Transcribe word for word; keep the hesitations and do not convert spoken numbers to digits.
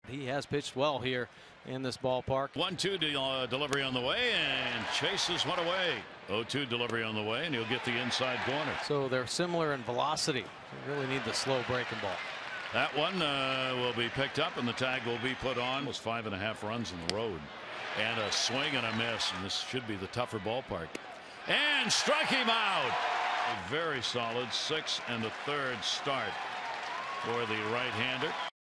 He has pitched well here in this ballpark. one two de uh, delivery on the way and chases one away. oh two delivery on the way and he'll get the inside corner. So they're similar in velocity. You really need the slow breaking ball. That one uh, will be picked up and the tag will be put on. Almost five and a half runs in the road and a swing and a miss, and this should be the tougher ballpark, and strike him out. A very solid six and a third start for the right-hander.